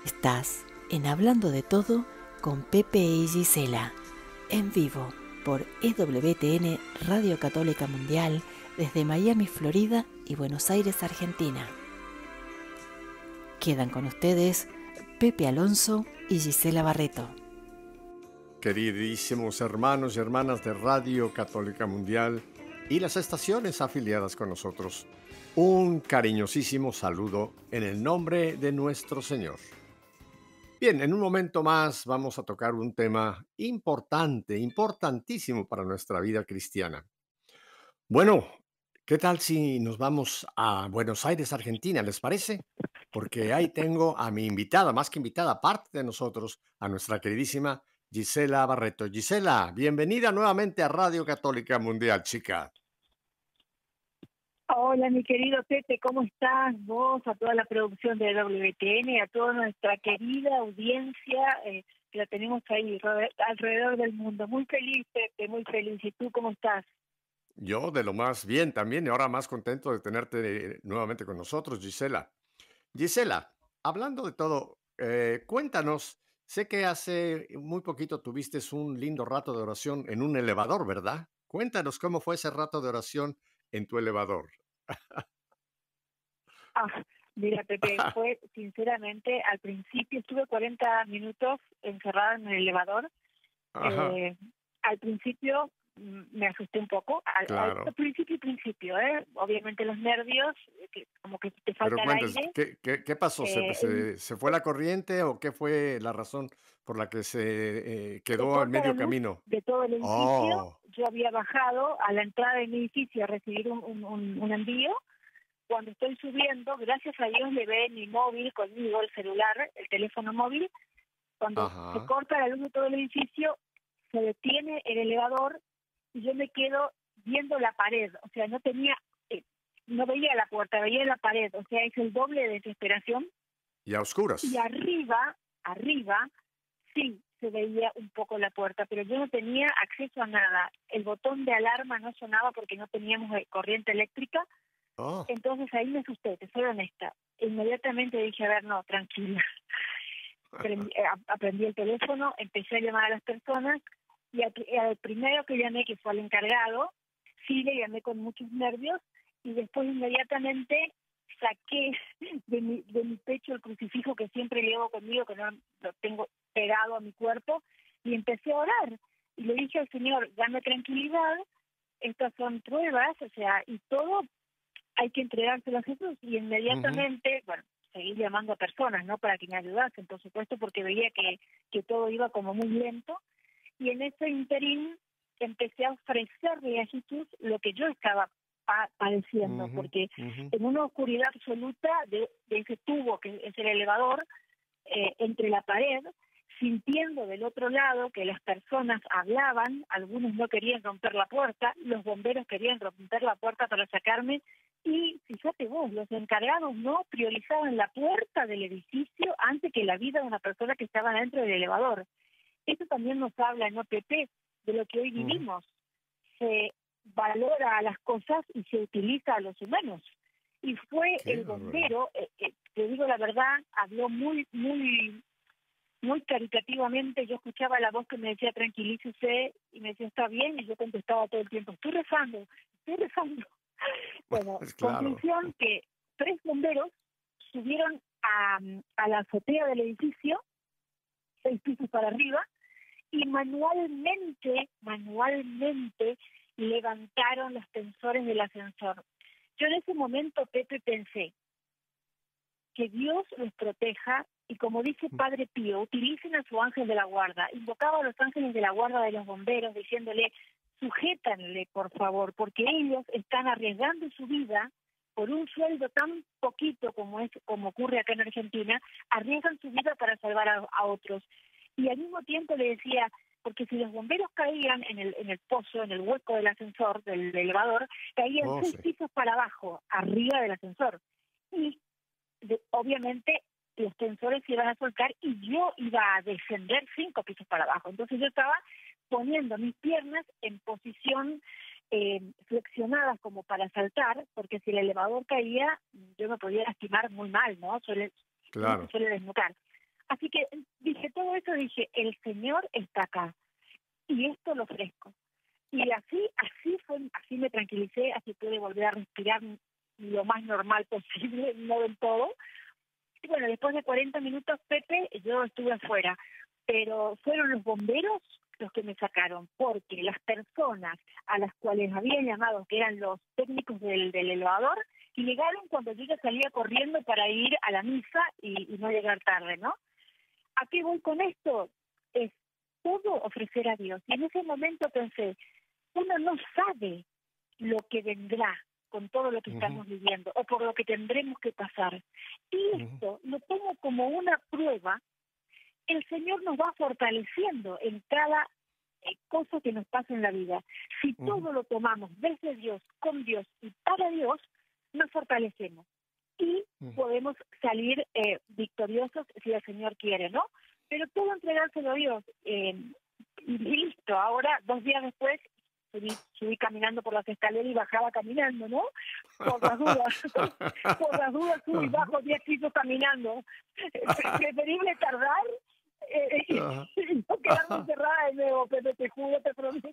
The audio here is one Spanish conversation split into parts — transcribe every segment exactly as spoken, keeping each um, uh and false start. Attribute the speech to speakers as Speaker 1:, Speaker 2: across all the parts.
Speaker 1: Estás en Hablando de Todo con Pepe y Gisela, en vivo por E W T N Radio Católica Mundial desde Miami, Florida y Buenos Aires, Argentina. Quedan con ustedes Pepe Alonso y Gisela Barreto.
Speaker 2: Queridísimos hermanos y hermanas de Radio Católica Mundial y las estaciones afiliadas con nosotros, un cariñosísimo saludo en el nombre de nuestro Señor. Bien, en un momento más vamos a tocar un tema importante, importantísimo para nuestra vida cristiana. Bueno, ¿qué tal si nos vamos a Buenos Aires, Argentina? ¿Les parece? Porque ahí tengo a mi invitada, más que invitada, parte de nosotros, a nuestra queridísima Gisela Barreto. Gisela, bienvenida nuevamente a Radio Católica Mundial, chica.
Speaker 3: Hola, mi querido Pepe, ¿cómo estás? Vos, a toda la producción de W T N, a toda nuestra querida audiencia eh, que la tenemos ahí alrededor del mundo. Muy feliz, Pepe, muy feliz. ¿Y tú cómo estás?
Speaker 2: Yo de lo más bien también y ahora más contento de tenerte nuevamente con nosotros, Gisela. Gisela, hablando de todo, eh, cuéntanos, sé que hace muy poquito tuviste un lindo rato de oración en un elevador, ¿verdad? Cuéntanos cómo fue ese rato de oración en tu elevador.
Speaker 3: Ah, mira, Pepe, fue sinceramente, al principio estuve cuarenta minutos encerrada en el elevador.
Speaker 2: Ajá,
Speaker 3: Eh, al principio mm, me asusté un poco, al, al
Speaker 2: claro.
Speaker 3: principio, principio, ¿eh? Obviamente los nervios, eh, que como que te
Speaker 2: Pero
Speaker 3: falta el
Speaker 2: cuéntanos,
Speaker 3: aire.
Speaker 2: ¿qué, qué, qué pasó? ¿Se,
Speaker 3: Eh, el-
Speaker 2: se, se fue la corriente o qué fue la razón por la que se eh,
Speaker 3: se
Speaker 2: quedó a
Speaker 3: corta la
Speaker 2: medio
Speaker 3: luz
Speaker 2: camino?
Speaker 3: de todo el edificio.
Speaker 2: Oh,
Speaker 3: Yo había bajado a la entrada del edificio a recibir un, un, un- un envío. Cuando estoy subiendo, gracias a Dios llevé mi móvil conmigo, el celular, el teléfono móvil. Cuando se
Speaker 2: ajá.
Speaker 3: corta la luz de todo el edificio, se detiene el elevador y yo me quedo viendo la pared. O sea, no tenía, eh, no veía la puerta, veía la pared. O sea, es el doble de desesperación.
Speaker 2: Y a
Speaker 3: Y
Speaker 2: oscuras.
Speaker 3: arriba, arriba, sí se veía un poco la puerta, pero yo no tenía acceso a nada. El botón de alarma no sonaba porque no teníamos eh, corriente eléctrica.
Speaker 2: Oh,
Speaker 3: Entonces ahí me asusté, te soy honesta. Inmediatamente dije, a ver, no, tranquila. Prendí- eh, ap- aprendí el teléfono, empecé a llamar a las personas y al, pri- al primero que llamé, que fue al encargado, sí le llamé con muchos nervios y después inmediatamente saqué de mi, de mi pecho el crucifijo que siempre llevo conmigo, que no lo tengo pegado a mi cuerpo, y empecé a orar. Y le dije al Señor, dame tranquilidad, estas son pruebas, o sea, y todo hay que entregárselo a Jesús. Y
Speaker 2: ujú.
Speaker 3: inmediatamente, bueno, seguí llamando a personas, ¿no? Para que me ayudasen, por supuesto, porque veía que, que todo iba como muy lento. Y en ese interín empecé a ofrecerle a Jesús lo que yo estaba pa- padeciendo,
Speaker 2: Ujú,
Speaker 3: porque
Speaker 2: ujú.
Speaker 3: en una oscuridad absoluta de, de ese tubo que es el elevador, eh, entre la pared, sintiendo del otro lado que las personas hablaban, algunos no querían romper la puerta, los bomberos querían romper la puerta para sacarme, y fíjate vos, los encargados no priorizaban la puerta del edificio antes que la vida de una persona que estaba dentro del elevador. Eso también nos habla en O P P de lo que hoy
Speaker 2: Ujú.
Speaker 3: vivimos. Se valora a las cosas y se utiliza a los humanos. Y fue
Speaker 2: Qué
Speaker 3: el
Speaker 2: barbaridad.
Speaker 3: bombero, eh, eh, te digo la verdad, habló muy, muy, muy caritativamente. Yo escuchaba la voz que me decía tranquilícese y me decía está bien, y yo contestaba todo el tiempo, estoy rezando, estoy rezando. Bueno,
Speaker 2: Es claro.
Speaker 3: conclusión que tres bomberos subieron a, a la azotea del edificio, seis pisos para arriba, y manualmente, manualmente levantaron los tensores del ascensor. Yo en ese momento, Pepe, pensé que Dios los proteja y, como dice Padre Pío, utilicen a su ángel de la guarda. Invocaba a los ángeles de la guarda de los bomberos diciéndole, sujétanle, por favor, porque ellos están arriesgando su vida por un sueldo tan poquito como es como ocurre acá en Argentina, arriesgan su vida para salvar a, a otros. Y al mismo tiempo le decía, porque si los bomberos caían en el en el pozo, en el hueco del ascensor, del, del elevador, caían
Speaker 2: Oh,
Speaker 3: seis
Speaker 2: sí.
Speaker 3: pisos para abajo, arriba del ascensor. Y de- obviamente los tensores se iban a soltar y yo iba a descender cinco pisos para abajo. Entonces yo estaba poniendo mis piernas en posición eh, flexionadas como para saltar, porque si el elevador caía, yo me podía lastimar muy mal, ¿no? Suele, uno se
Speaker 2: Claro.
Speaker 3: suele desnucar. Así que dije todo eso, dije, el Señor está acá y esto lo ofrezco. Y así, así fue, así me tranquilicé, así pude volver a respirar lo más normal posible, no del todo. Y bueno, después de cuarenta minutos, Pepe, yo estuve afuera, pero fueron los bomberos los que me sacaron, porque las personas a las cuales había llamado, que eran los técnicos del, del elevador, llegaron cuando yo ya salía corriendo para ir a la misa y, y no llegar tarde, ¿no? ¿A qué voy con esto? Es todo ofrecer a Dios. Y en ese momento pensé, uno no sabe lo que vendrá con todo lo que uh-huh. estamos viviendo o por lo que tendremos que pasar. Y esto uh-huh. lo pongo como una prueba. El Señor nos va fortaleciendo en cada eh, cosa que nos pasa en la vida. Si uh-huh. todo lo tomamos desde Dios, con Dios y para Dios, nos fortalecemos y uh-huh. podemos salir eh, victoriosos si el Señor quiere, ¿no? Pero todo entregárselo a Dios. Eh, y listo, ahora, dos días después, subí, subí caminando por las escaleras y bajaba caminando, ¿no? Por las dudas, por las dudas subo y bajo diez pisos caminando. Preferible tardar Eh, y no quedarme encerrada de nuevo, pero te juro, te prometo.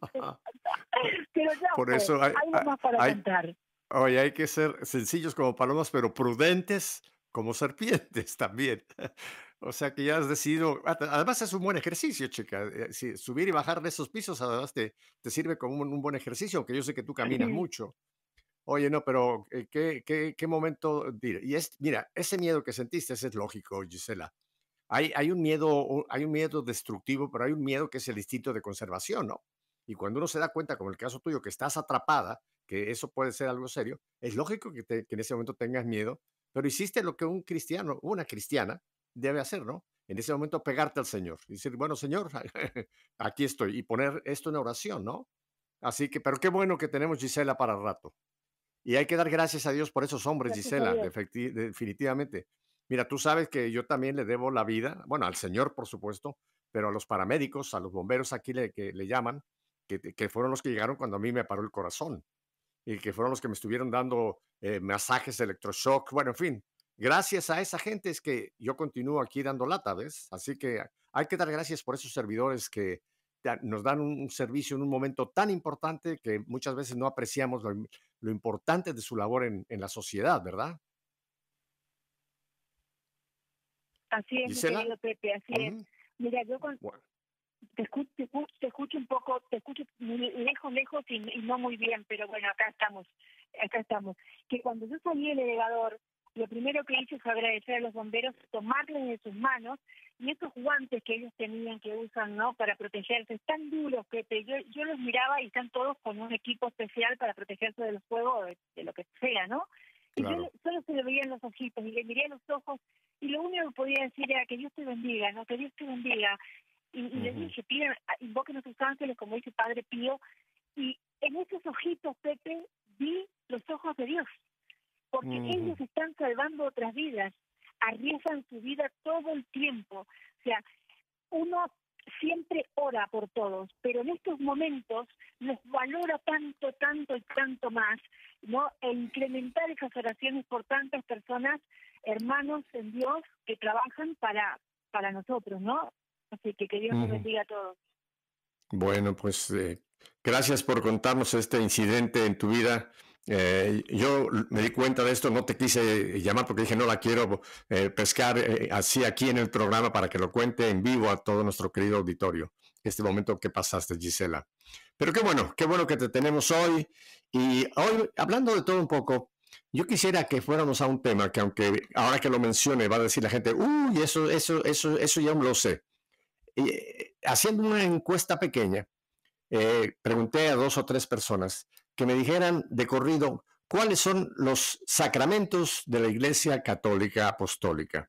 Speaker 3: Pero ya,
Speaker 2: por
Speaker 3: pues,
Speaker 2: eso hay,
Speaker 3: algo más para
Speaker 2: hay,
Speaker 3: contar.
Speaker 2: Oye, hay que ser sencillos como palomas, pero prudentes como serpientes también. O sea que ya has decidido, además es un buen ejercicio, chica. Si subir y bajar de esos pisos, además te, te sirve como un, un buen ejercicio, aunque yo sé que tú caminas mucho. Oye, no, pero eh, ¿qué, qué, qué momento? Y es, mira, ese miedo que sentiste, ese es lógico, Gisela. Hay, hay, un miedo, hay un miedo destructivo, pero hay un miedo que es el instinto de conservación, ¿no? Y cuando uno se da cuenta, como el caso tuyo, que estás atrapada, que eso puede ser algo serio, es lógico que, te, que en ese momento tengas miedo, pero hiciste lo que un cristiano, una cristiana, debe hacer, ¿no? En ese momento pegarte al Señor y decir, bueno, Señor, aquí estoy, y poner esto en oración, ¿no? Así que, pero qué bueno que tenemos Gisela para el rato. Y hay que dar gracias a Dios por esos hombres, gracias Gisela, de, definitivamente. Mira, tú sabes que yo también le debo la vida, bueno, al Señor, por supuesto, pero a los paramédicos, a los bomberos aquí le, que le llaman, que, que fueron los que llegaron cuando a mí me paró el corazón y que fueron los que me estuvieron dando eh, masajes de electroshock. Bueno, en fin, gracias a esa gente es que yo continúo aquí dando lata, ¿ves? Así que hay que dar gracias por esos servidores que nos dan un servicio en un momento tan importante que muchas veces no apreciamos lo, lo importante de su labor en, en la sociedad, ¿verdad?
Speaker 3: Así es,
Speaker 2: Gisela,
Speaker 3: mi querido Pepe, así uh-huh. es. Mira, yo con, bueno. te, escucho, te, escucho, te escucho un poco, te escucho lejos, lejos y, y no muy bien, pero bueno, acá estamos, acá estamos. Que cuando yo salí del elevador, lo primero que hice fue agradecer a los bomberos, tomarles de sus manos, y esos guantes que ellos tenían, que usan, ¿no?, para protegerse, están duros, Pepe. Yo, yo los miraba y están todos con un equipo especial para protegerse de los fuegos, de, de lo que sea, ¿no? Claro. Y yo solo se le veían los ojitos, y le miré los ojos, y lo único que podía decir era que Dios te bendiga, ¿no? Que Dios te bendiga. Y, y uh-huh. le dije, pidan, invoquen a sus ángeles, como dice Padre Pío, y en esos ojitos, Pepe, vi los ojos de Dios, porque uh-huh. ellos están salvando otras vidas, arriesgan su vida todo el tiempo. O sea, uno siempre ora por todos, pero en estos momentos nos valora tanto, tanto y tanto más, ¿no? E incrementar esas oraciones por tantas personas, hermanos en Dios, que trabajan para, para nosotros, ¿no? Así que que Dios nos uh-huh. bendiga a todos.
Speaker 2: Bueno, pues eh, gracias por contarnos este incidente en tu vida. Eh, yo me di cuenta de esto, no te quise llamar porque dije no la quiero eh, pescar eh, así aquí en el programa para que lo cuente en vivo a todo nuestro querido auditorio, este momento que pasaste, Gisela. Pero qué bueno, qué bueno que te tenemos hoy. Y hoy, hablando de todo un poco, yo quisiera que fuéramos a un tema que aunque ahora que lo mencione va a decir la gente, uy, eso, eso, eso, eso ya lo sé. Y, eh, haciendo una encuesta pequeña, eh, pregunté a dos o tres personas que me dijeran de corrido cuáles son los sacramentos de la Iglesia Católica Apostólica.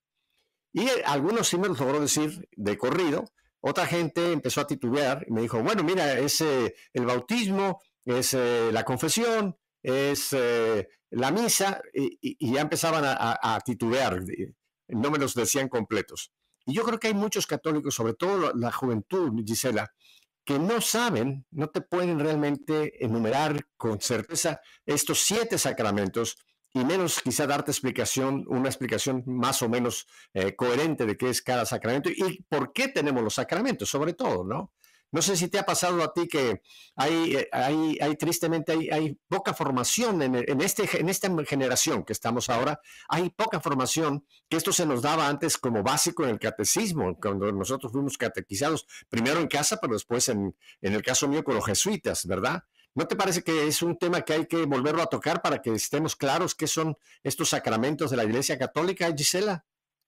Speaker 2: Y eh, algunos sí me los logró decir de corrido, otra gente empezó a titubear y me dijo, bueno, mira, es eh, el bautismo, es eh, la confesión, es eh, la misa, y, y ya empezaban a, a, a titubear, no me los decían completos. Y yo creo que hay muchos católicos, sobre todo la juventud, Gisela, que no saben, no te pueden realmente enumerar con certeza estos siete sacramentos y menos quizá darte explicación, una explicación más o menos eh, coherente de qué es cada sacramento y por qué tenemos los sacramentos, sobre todo, ¿no? No sé si te ha pasado a ti que hay, hay, hay tristemente, hay, hay poca formación en, en, este, en esta generación que estamos ahora, hay poca formación, que esto se nos daba antes como básico en el catecismo, cuando nosotros fuimos catequizados, primero en casa, pero después en, en el caso mío con los jesuitas, ¿verdad? ¿No te parece que es un tema que hay que volverlo a tocar para que estemos claros qué son estos sacramentos de la Iglesia Católica, Gisela?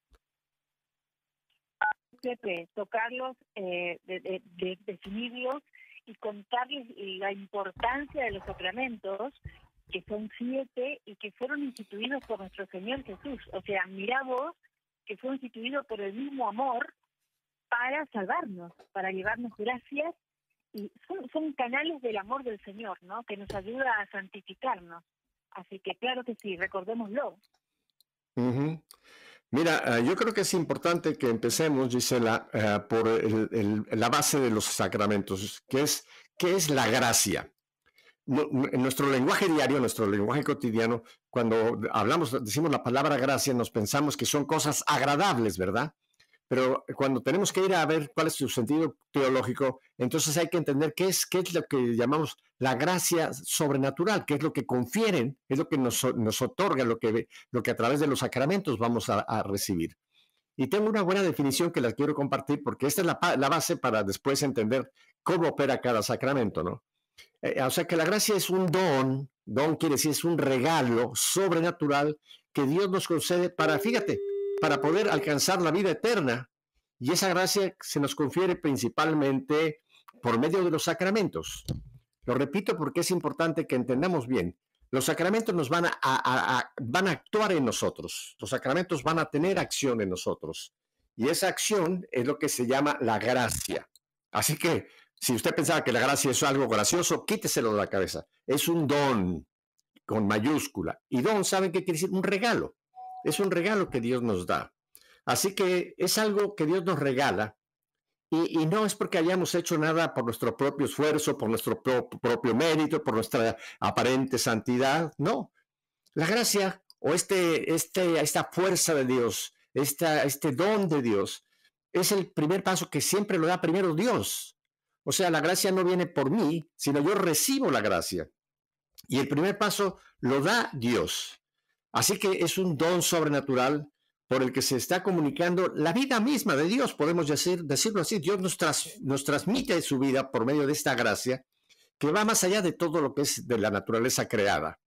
Speaker 3: Pepe, tocarlos, eh, de, de, de definirlos y contarles la importancia de los sacramentos, que son siete y que fueron instituidos por nuestro Señor Jesús. O sea, mirá vos, que fue instituido por el mismo amor para salvarnos, para llevarnos gracias, y son, son canales del amor del Señor, ¿no? Que nos ayuda a santificarnos. Así que claro que sí, recordémoslo.
Speaker 2: Uh-huh. Mira, uh, yo creo que es importante que empecemos, Gisela, uh, por el, el, la base de los sacramentos, que es, ¿qué es la gracia? No, en nuestro lenguaje diario, en nuestro lenguaje cotidiano, cuando hablamos, decimos la palabra gracia, nos pensamos que son cosas agradables, ¿verdad? Pero cuando tenemos que ir a ver cuál es su sentido teológico, entonces hay que entender qué es, qué es lo que llamamos la gracia sobrenatural, qué es lo que confieren, es lo que nos, nos otorga, lo que, lo que a través de los sacramentos vamos a, a recibir. Y tengo una buena definición que la quiero compartir porque esta es la, la base para después entender cómo opera cada sacramento, ¿no? Eh, o sea que la gracia es un don, don quiere decir es un regalo sobrenatural que Dios nos concede para, fíjate, para poder alcanzar la vida eterna. Y esa gracia se nos confiere principalmente por medio de los sacramentos. Lo repito porque es importante que entendamos bien. Los sacramentos nos van a, a, a, van a actuar en nosotros. Los sacramentos van a tener acción en nosotros. Y esa acción es lo que se llama la gracia. Así que, si usted pensaba que la gracia es algo gracioso, quíteselo de la cabeza. Es un don con mayúscula. Y don, ¿saben qué quiere decir? Un regalo. Es un regalo que Dios nos da. Así que es algo que Dios nos regala y, y no es porque hayamos hecho nada por nuestro propio esfuerzo, por nuestro pro, propio mérito, por nuestra aparente santidad. No. La gracia o este, este, esta fuerza de Dios, esta, este don de Dios, es el primer paso que siempre lo da primero Dios. O sea, la gracia no viene por mí, sino yo recibo la gracia. Y el primer paso lo da Dios. Así que es un don sobrenatural por el que se está comunicando la vida misma de Dios, podemos decir, decirlo así. Dios nos, tras, nos transmite su vida por medio de esta gracia que va más allá de todo lo que es de la naturaleza creada.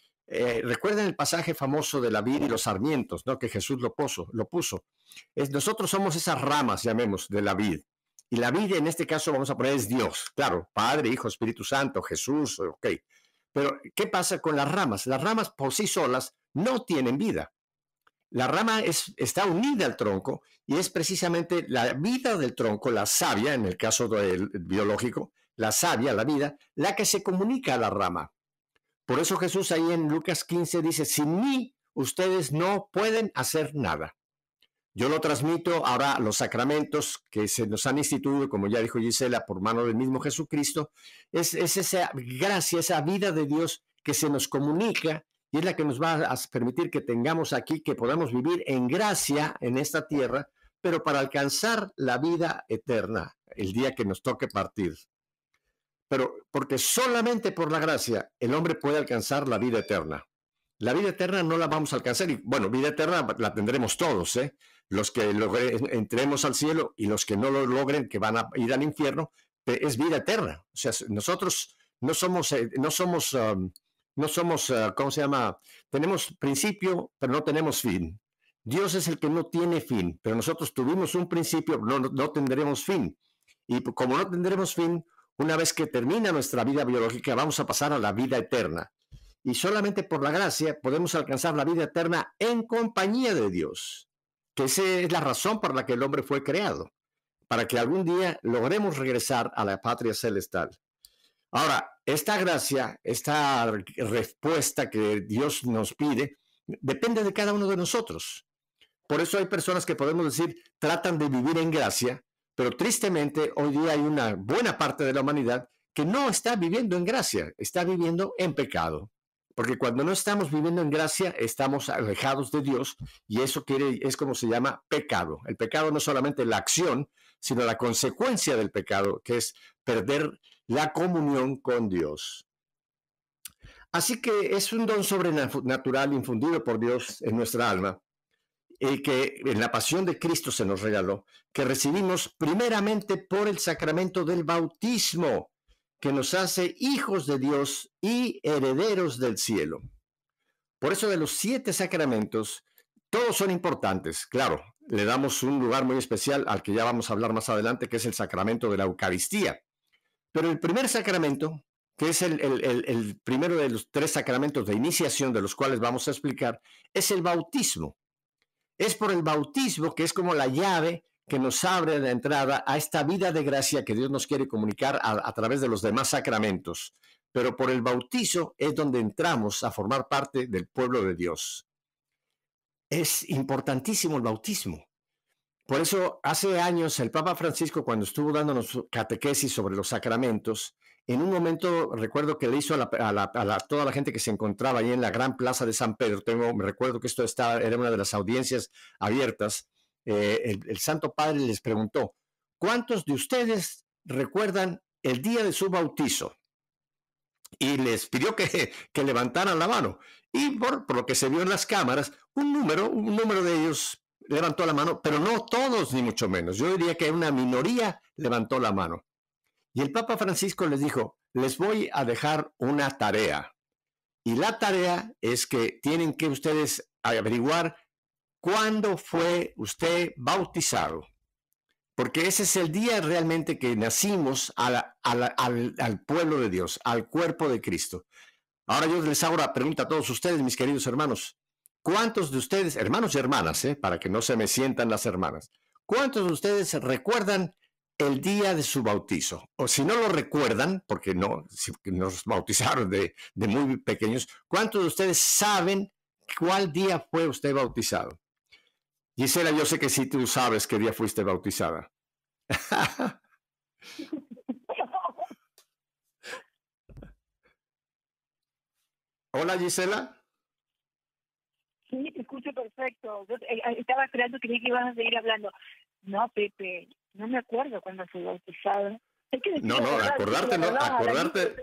Speaker 2: Eh, recuerden el pasaje famoso de la vid y los sarmientos, ¿no? Que Jesús lo puso. Lo puso. Es, nosotros somos esas ramas, llamemos, de la vid. Y la vid en este caso vamos a poner es Dios. Claro, Padre, Hijo, Espíritu Santo, Jesús, ok. Pero, ¿qué pasa con las ramas? Las ramas por sí solas no tienen vida. La rama es, está unida al tronco y es precisamente la vida del tronco, la savia, en el caso del biológico, la savia, la vida, la que se comunica a la rama. Por eso Jesús ahí en Lucas quince dice, sin mí ustedes no pueden hacer nada. Yo lo transmito ahora a los sacramentos que se nos han instituido, como ya dijo Gisela, por mano del mismo Jesucristo. Es, es esa gracia, esa vida de Dios que se nos comunica y es la que nos va a permitir que tengamos aquí, que podamos vivir en gracia en esta tierra, pero para alcanzar la vida eterna, el día que nos toque partir. Pero porque solamente por la gracia el hombre puede alcanzar la vida eterna. La vida eterna no la vamos a alcanzar y, bueno, vida eterna la tendremos todos, ¿eh? Los que logre, entremos al cielo y los que no lo logren, que van a ir al infierno, es vida eterna. O sea, nosotros no somos, no somos, um, no somos, uh, ¿cómo se llama? Tenemos principio, pero no tenemos fin. Dios es el que no tiene fin, pero nosotros tuvimos un principio, no, no tendremos fin. Y como no tendremos fin, una vez que termina nuestra vida biológica, vamos a pasar a la vida eterna. Y solamente por la gracia podemos alcanzar la vida eterna en compañía de Dios. Que esa es la razón por la que el hombre fue creado, para que algún día logremos regresar a la patria celestial. Ahora, esta gracia, esta respuesta que Dios nos pide, depende de cada uno de nosotros. Por eso hay personas que podemos decir, tratan de vivir en gracia, pero tristemente hoy día hay una buena parte de la humanidad que no está viviendo en gracia, está viviendo en pecado. Porque cuando no estamos viviendo en gracia, estamos alejados de Dios y eso quiere, es como se llama pecado. El pecado no es solamente la acción, sino la consecuencia del pecado, que es perder la comunión con Dios. Así que es un don sobrenatural infundido por Dios en nuestra alma, y que en la pasión de Cristo se nos regaló, que recibimos primeramente por el sacramento del bautismo, que nos hace hijos de Dios y herederos del cielo. Por eso de los siete sacramentos, todos son importantes. Claro, le damos un lugar muy especial al que ya vamos a hablar más adelante, que es el sacramento de la Eucaristía. Pero el primer sacramento, que es el, el, el, el primero de los tres sacramentos de iniciación de los cuales vamos a explicar, es el bautismo. Es por el bautismo que es como la llave que nos abre la entrada a esta vida de gracia que Dios nos quiere comunicar a, a través de los demás sacramentos. Pero por el bautizo es donde entramos a formar parte del pueblo de Dios. Es importantísimo el bautismo. Por eso, hace años, el Papa Francisco, cuando estuvo dándonos catequesis sobre los sacramentos, en un momento recuerdo que le hizo a, la, a, la, a la, toda la gente que se encontraba ahí en la gran plaza de San Pedro, tengo, me recuerdo que esto estaba, era una de las audiencias abiertas, eh, el, el Santo Padre les preguntó, ¿cuántos de ustedes recuerdan el día de su bautizo? Y les pidió que, que levantaran la mano. Y por, por lo que se vio en las cámaras, un número, un número de ellos levantó la mano, pero no todos, ni mucho menos. Yo diría que una minoría levantó la mano. Y el Papa Francisco les dijo, les voy a dejar una tarea. Y la tarea es que tienen que ustedes averiguar cuándo fue usted bautizado. Porque ese es el día realmente que nacimos a la, a la, al, al pueblo de Dios, al cuerpo de Cristo. Ahora yo les hago la pregunta a todos ustedes, mis queridos hermanos. ¿Cuántos de ustedes, hermanos y hermanas, eh, para que no se me sientan las hermanas, cuántos de ustedes recuerdan el día de su bautizo? O si no lo recuerdan, porque no si nos bautizaron de, de muy pequeños, ¿cuántos de ustedes saben cuál día fue usted bautizado? Gisela, yo sé que sí tú sabes qué día fuiste bautizada. Hola, Gisela.
Speaker 3: Sí, te escucho perfecto. Yo eh, estaba esperando que ibas a seguir hablando. No, Pepe, no me acuerdo cuándo fui bautizado.
Speaker 2: No, no, verdad, acordarte no, acordarte...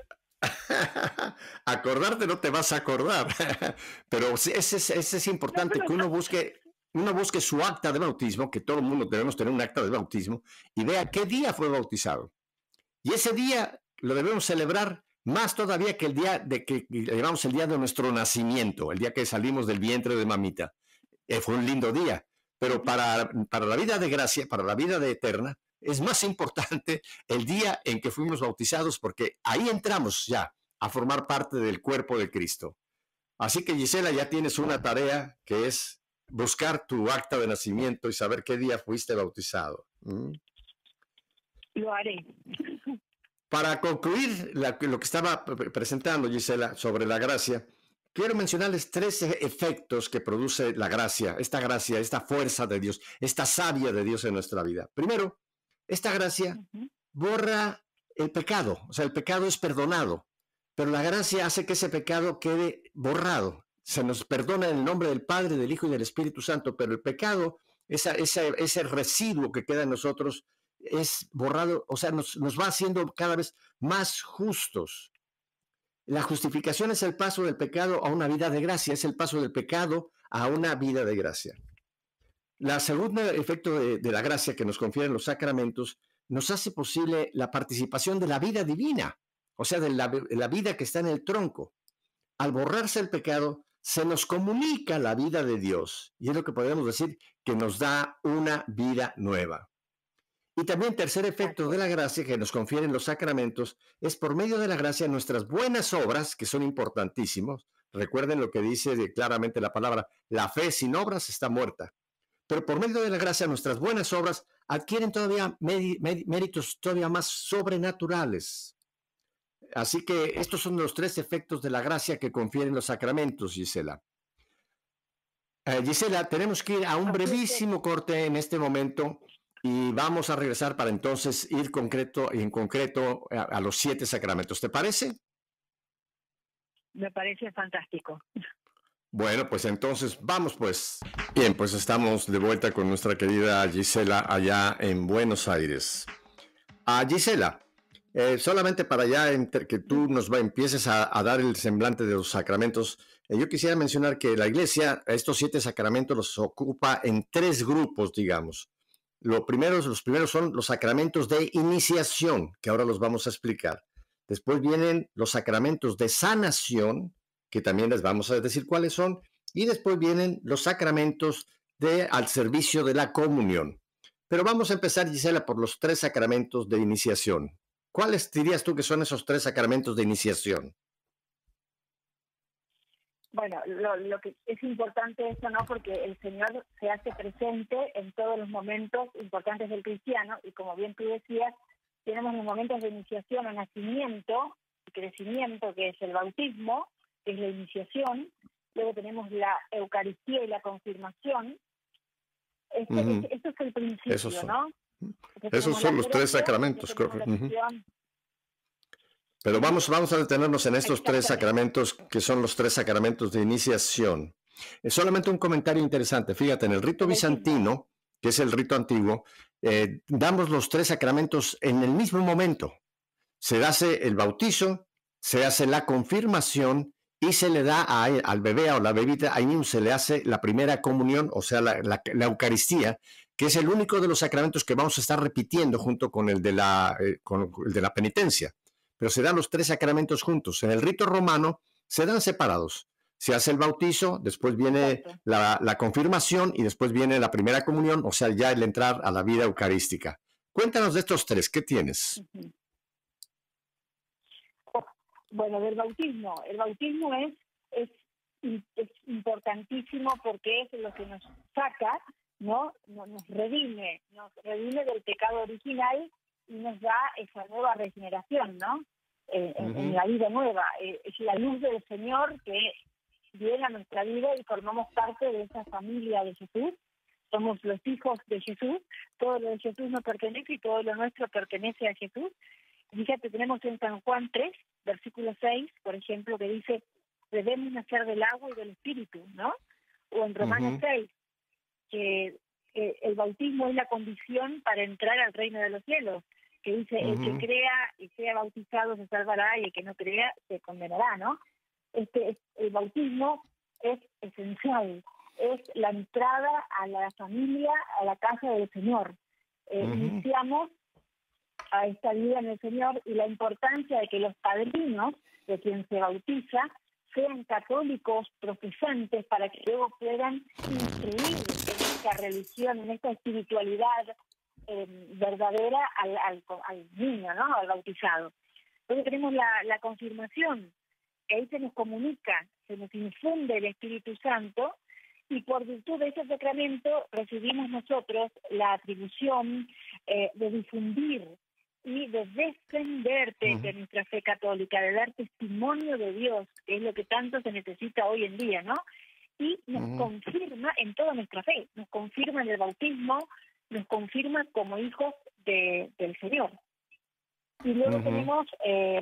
Speaker 2: acordarte no te vas a acordar. Pero ese es, ese es importante, que uno busque... uno busque su acta de bautismo, que todo el mundo debemos tener un acta de bautismo, y vea qué día fue bautizado. Y ese día lo debemos celebrar más todavía que el día de que llamamos el día de nuestro nacimiento, el día que salimos del vientre de mamita. Eh, fue un lindo día, pero para, para la vida de gracia, para la vida de eterna, es más importante el día en que fuimos bautizados, porque ahí entramos ya a formar parte del cuerpo de Cristo. Así que, Gisela, ya tienes una tarea que es buscar tu acta de nacimiento y saber qué día fuiste bautizado. ¿Mm?
Speaker 3: Lo haré.
Speaker 2: Para concluir la, lo que estaba presentando, Gisela, sobre la gracia, quiero mencionarles tres efectos que produce la gracia, esta gracia, esta fuerza de Dios, esta savia de Dios en nuestra vida. Primero, esta gracia uh-huh. borra el pecado, o sea, el pecado es perdonado, pero la gracia hace que ese pecado quede borrado. Se nos perdona en el nombre del Padre, del Hijo y del Espíritu Santo, pero el pecado, esa, esa, ese residuo que queda en nosotros, es borrado, o sea, nos, nos va haciendo cada vez más justos. La justificación es el paso del pecado a una vida de gracia, es el paso del pecado a una vida de gracia. La segunda efecto de, de la gracia que nos confieren los sacramentos nos hace posible la participación de la vida divina, o sea, de la, de la vida que está en el tronco. Al borrarse el pecado, se nos comunica la vida de Dios, y es lo que podemos decir, que nos da una vida nueva. Y también tercer efecto de la gracia que nos confieren los sacramentos es por medio de la gracia nuestras buenas obras, que son importantísimos. Recuerden lo que dice de, claramente la palabra, la fe sin obras está muerta. Pero por medio de la gracia nuestras buenas obras adquieren todavía méritos todavía más sobrenaturales. Así que estos son los tres efectos de la gracia que confieren los sacramentos, Gisela. Eh, Gisela, tenemos que ir a un brevísimo corte en este momento y vamos a regresar para entonces ir concreto, en concreto a, a los siete sacramentos. ¿Te parece?
Speaker 3: me parece fantástico.
Speaker 2: Bueno, pues entonces vamos pues. Bien, pues estamos de vuelta con nuestra querida Gisela allá en Buenos Aires. A Gisela, eh, solamente para ya entre, que tú nos va, empieces a, a dar el semblante de los sacramentos, eh, yo quisiera mencionar que la Iglesia estos siete sacramentos los ocupa en tres grupos, digamos. Lo primeros, los primeros son los sacramentos de iniciación, que ahora los vamos a explicar. Después vienen los sacramentos de sanación, que también les vamos a decir cuáles son, y después vienen los sacramentos de al servicio de la comunión. Pero vamos a empezar, Gisela, por los tres sacramentos de iniciación. ¿Cuáles dirías tú que son esos tres sacramentos de iniciación?
Speaker 3: Bueno, lo, lo que es importante esto, ¿no? Porque el Señor se hace presente en todos los momentos importantes del cristiano, y como bien tú decías, tenemos los momentos de iniciación o nacimiento y crecimiento, que es el bautismo, que es la iniciación. Luego tenemos la Eucaristía y la confirmación. Este, uh-huh. este, esto es el principio, esos son, ¿no?
Speaker 2: Esos son los tres sacramentos. Uh-huh. Pero vamos, vamos a detenernos en estos tres sacramentos, que son los tres sacramentos de iniciación. Es solamente un comentario interesante. Fíjate, en el rito bizantino, que es el rito antiguo, eh, damos los tres sacramentos en el mismo momento. Se hace el bautizo, se hace la confirmación y se le da a, al bebé o la bebita, ahí mismo se le hace la primera comunión, o sea, la, la, la Eucaristía, que es el único de los sacramentos que vamos a estar repitiendo junto con el de la, eh, con el de la penitencia. Pero se dan los tres sacramentos juntos. En el rito romano se dan separados. Se hace el bautizo, después viene la, la confirmación y después viene la primera comunión, o sea, ya el entrar a la vida eucarística. Cuéntanos de estos tres, ¿qué tienes?
Speaker 3: Uh-huh. Bueno, del bautismo. El bautismo es, es, es importantísimo porque es lo que nos saca, ¿no? Nos redime, nos redime del pecado original y nos da esa nueva regeneración, ¿no? Eh, uh-huh. en, en la vida nueva. Eh, es la luz del Señor que viene a nuestra vida y formamos parte de esa familia de Jesús. Somos los hijos de Jesús. Todo lo de Jesús nos pertenece y todo lo nuestro pertenece a Jesús. Fíjate, tenemos en San Juan tres, versículo seis, por ejemplo, que dice, debemos nacer del agua y del Espíritu, ¿no? O en Romanos uh-huh. seis, que eh, el bautismo es la condición para entrar al reino de los cielos, que dice, uh-huh. el que crea y sea bautizado se salvará y el que no crea se condenará, ¿no? Este, el bautismo es esencial, es la entrada a la familia, a la casa del Señor. Eh, uh-huh. Iniciamos a esta vida en el Señor y la importancia de que los padrinos de quien se bautiza sean católicos profesantes para que luego puedan instruir en esta religión, en esta espiritualidad eh, verdadera al, al, al niño, ¿no? Al bautizado. Entonces tenemos la, la confirmación, que ahí se nos comunica, se nos infunde el Espíritu Santo, y por virtud de ese sacramento recibimos nosotros la atribución eh, de difundir y de defenderte uh-huh. de nuestra fe católica, de dar testimonio de Dios, que es lo que tanto se necesita hoy en día, ¿no? Y nos uh-huh. confirma en toda nuestra fe, nos confirma en el bautismo, nos confirma como hijos de, del Señor. Y luego uh-huh. tenemos eh,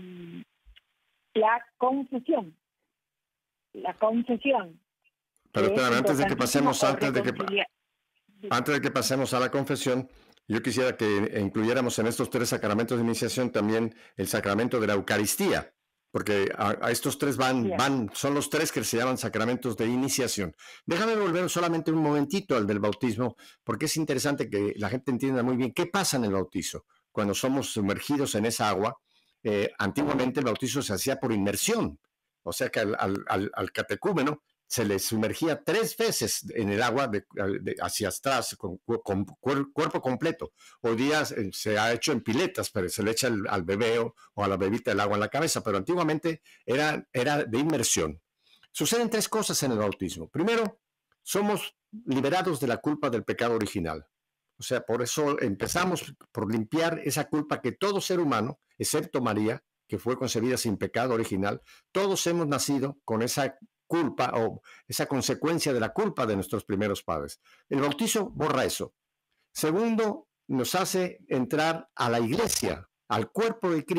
Speaker 3: la confesión, la confesión.
Speaker 2: Pero espera, antes de que pasemos, antes de que, antes de que pasemos a la confesión, yo quisiera que incluyéramos en estos tres sacramentos de iniciación también el sacramento de la Eucaristía, porque a, a estos tres van, van, son los tres que se llaman sacramentos de iniciación. Déjame volver solamente un momentito al del bautismo, porque es interesante que la gente entienda muy bien qué pasa en el bautizo. Cuando somos sumergidos en esa agua, eh, antiguamente el bautizo se hacía por inmersión, o sea que al, al, al, al catecúmeno se le sumergía tres veces en el agua de, de, hacia atrás, con, con cuer, cuerpo completo. Hoy día eh, se ha hecho en piletas, pero se le echa el, al bebé o, o a la bebita el agua en la cabeza, pero antiguamente era, era de inmersión. Suceden tres cosas en el bautismo. Primero, somos liberados de la culpa del pecado original. O sea, por eso empezamos por limpiar esa culpa que todo ser humano, excepto María, que fue concebida sin pecado original, todos hemos nacido con esa culpa o esa consecuencia de la culpa de nuestros primeros padres. El bautizo borra eso. Segundo, nos hace entrar a la iglesia, al cuerpo de Cristo.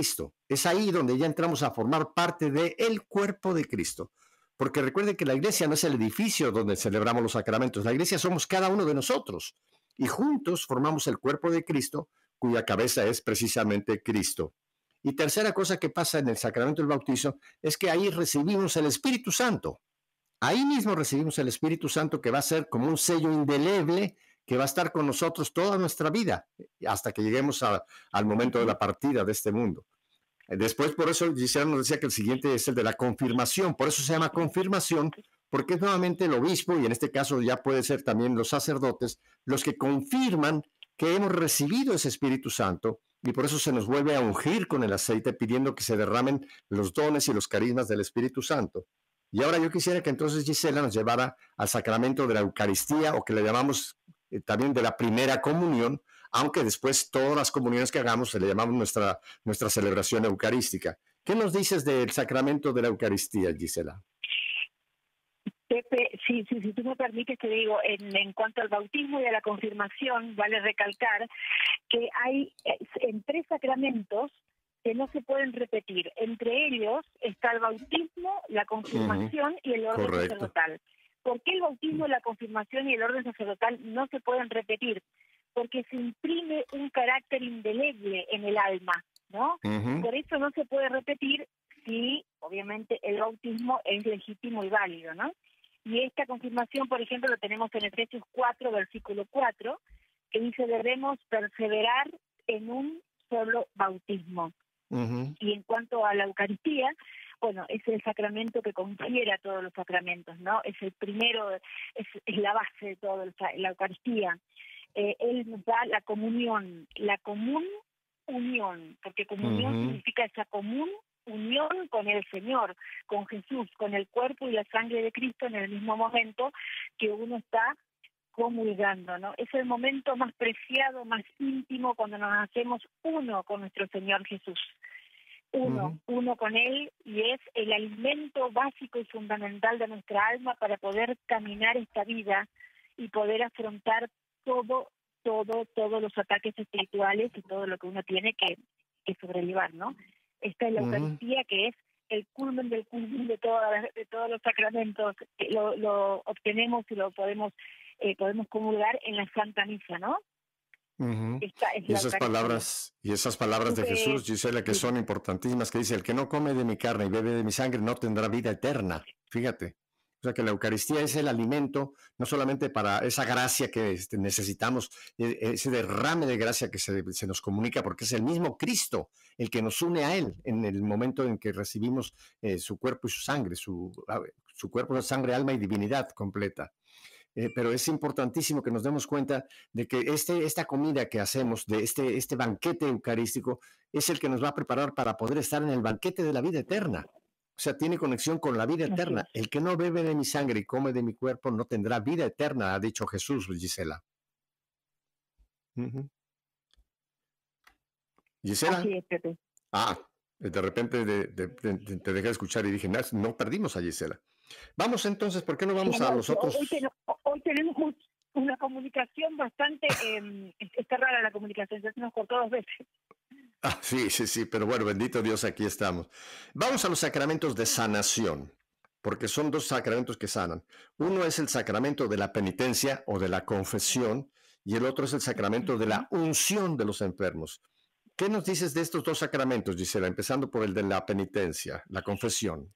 Speaker 2: Es ahí donde ya entramos a formar parte del cuerpo de Cristo. Porque recuerden que la iglesia no es el edificio donde celebramos los sacramentos, la iglesia somos cada uno de nosotros. Y juntos formamos el cuerpo de Cristo, cuya cabeza es precisamente Cristo. Y tercera cosa que pasa en el sacramento del bautizo es que ahí recibimos el Espíritu Santo. Ahí mismo recibimos el Espíritu Santo, que va a ser como un sello indeleble que va a estar con nosotros toda nuestra vida, hasta que lleguemos a, al momento de la partida de este mundo. Después, por eso Gisela nos decía que el siguiente es el de la confirmación. Por eso se llama confirmación, porque es nuevamente el obispo, y en este caso ya puede ser también los sacerdotes, los que confirman que hemos recibido ese Espíritu Santo, y por eso se nos vuelve a ungir con el aceite, pidiendo que se derramen los dones y los carismas del Espíritu Santo. Y ahora yo quisiera que entonces Gisela nos llevara al sacramento de la Eucaristía, o que le llamamos eh, también de la primera comunión, aunque después todas las comuniones que hagamos se le llamamos nuestra, nuestra celebración eucarística. ¿Qué nos dices del sacramento de la Eucaristía, Gisela?
Speaker 3: Pepe, sí, sí, si tú me permites, te digo, en, en cuanto al bautismo y a la confirmación, vale recalcar que hay en tres sacramentos que no se pueden repetir. Entre ellos está el bautismo, la confirmación uh-huh. y el orden Correcto. sacerdotal. ¿Por qué el bautismo, la confirmación y el orden sacerdotal no se pueden repetir? Porque se imprime un carácter indeleble en el alma, ¿no? Uh-huh. Por eso no se puede repetir si, obviamente, el bautismo es legítimo y válido, ¿no? Y esta confirmación, por ejemplo, lo tenemos en Efesios cuatro, versículo cuatro, que dice, debemos perseverar en un solo bautismo. Uh-huh. Y en cuanto a la Eucaristía, bueno, es el sacramento que confiere a todos los sacramentos, ¿no? Es el primero, es, es la base de todo, la Eucaristía. Eh, él nos da la comunión, la común unión, porque comunión uh-huh. significa esa común unión con el Señor, con Jesús, con el cuerpo y la sangre de Cristo en el mismo momento que uno está comulgando, ¿no? Es el momento más preciado, más íntimo, cuando nos hacemos uno con nuestro Señor Jesús. Uno, uh-huh. uno con Él, y es el alimento básico y fundamental de nuestra alma para poder caminar esta vida y poder afrontar todo, todo, todos los ataques espirituales y todo lo que uno tiene que, que sobrellevar, ¿no? Esta es la uh-huh. Eucaristía, que es el culmen del culmen de, todas, de todos los sacramentos. Lo, lo obtenemos y lo podemos eh, podemos comulgar en la Santa Misa, ¿no?
Speaker 2: Uh-huh. Esta es y esas Eucaristía. palabras y esas palabras de Jesús, Gisela, que sí. son importantísimas, que dice, el que no come de mi carne y bebe de mi sangre no tendrá vida eterna. Fíjate. O sea que la Eucaristía es el alimento, no solamente para esa gracia que este, necesitamos, ese derrame de gracia que se, se nos comunica, porque es el mismo Cristo el que nos une a Él en el momento en que recibimos eh, su cuerpo y su sangre, su, su cuerpo, sangre, alma y divinidad completa. Eh, pero es importantísimo que nos demos cuenta de que este, esta comida que hacemos, de este, este banquete eucarístico, es el que nos va a preparar para poder estar en el banquete de la vida eterna. O sea, tiene conexión con la vida eterna. El que no bebe de mi sangre y come de mi cuerpo no tendrá vida eterna, ha dicho Jesús, Gisela. Uh-huh. ¿Gisela?
Speaker 3: Así es, Pepe.
Speaker 2: Ah, de repente de, de, de, de, te dejé de escuchar y dije, no, no perdimos a Gisela. Vamos entonces, ¿por qué no vamos sí, no, a los otros?
Speaker 3: Hoy, ten, hoy tenemos una comunicación bastante, eh, está rara la comunicación, ya se nos cortó dos veces.
Speaker 2: Ah, sí, sí, sí, pero bueno, bendito Dios, aquí estamos. Vamos a los sacramentos de sanación, porque son dos sacramentos que sanan. Uno es el sacramento de la penitencia o de la confesión, y el otro es el sacramento de la unción de los enfermos. ¿Qué nos dices de estos dos sacramentos, Gisela? Empezando por el de la penitencia, la confesión.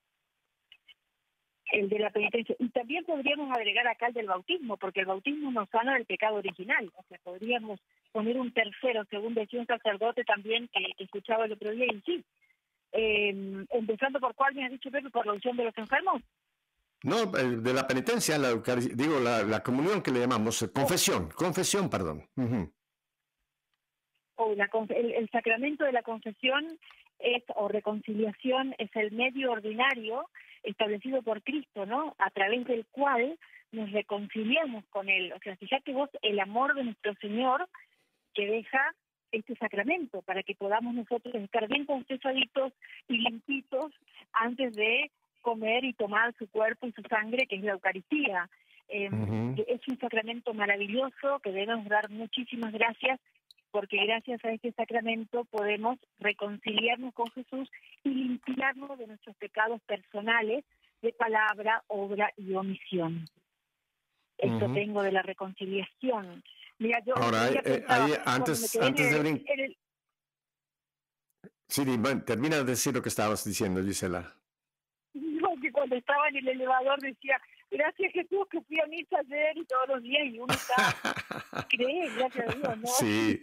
Speaker 3: El de la penitencia. Y también podríamos agregar acá el del bautismo, porque el bautismo nos sana del pecado original. O sea, podríamos poner un tercero, según decía un sacerdote también que, que escuchaba el otro día, y sí. Eh, empezando por cuál me has dicho, Pepe, por la unción de los enfermos.
Speaker 2: No, de la penitencia, la digo, la, la comunión que le llamamos, confesión, oh. confesión, perdón. Uh-huh.
Speaker 3: Oh, la, el, el sacramento de la confesión es, o reconciliación, es el medio ordinario establecido por Cristo, ¿no? A través del cual nos reconciliamos con Él. O sea, fíjate vos el amor de nuestro Señor que deja este sacramento para que podamos nosotros estar bien confesaditos y limpitos antes de comer y tomar su cuerpo y su sangre, que es la Eucaristía. Eh, uh-huh. Es un sacramento maravilloso que debemos dar muchísimas gracias porque gracias a este sacramento podemos reconciliarnos con Jesús y limpiarnos de nuestros pecados personales de palabra, obra y omisión. Esto uh-huh. tengo de la reconciliación. Mira, yo
Speaker 2: Ahora, eh,
Speaker 3: pensaba,
Speaker 2: ahí, antes, antes de brincar...
Speaker 3: el...
Speaker 2: Sí, bueno, termina de decir lo que estabas diciendo, Gisela.
Speaker 3: No, que cuando estaba en el elevador decía, gracias Jesús que fui a misa ayer y todos los días, y uno está, cree, gracias a Dios, ¿no?
Speaker 2: Sí.